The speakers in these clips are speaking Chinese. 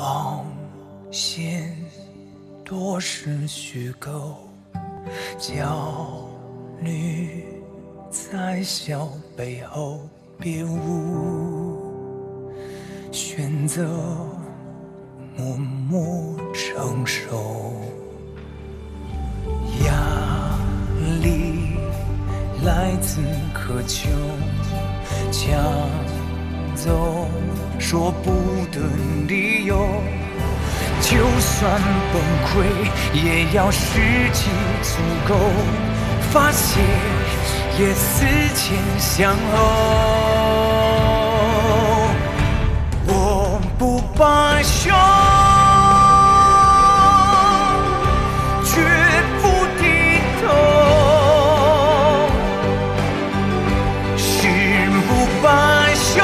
谎线多是虚构，焦虑在笑背后，别无选择，默默承受。压力来自渴求，抢走说不的理由，就算崩溃也要时机足够，发泄也思前想后。我不罢休，绝不低头，誓不罢休，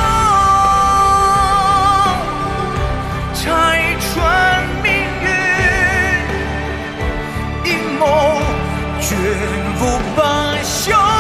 拆穿命运阴谋，绝不罢休。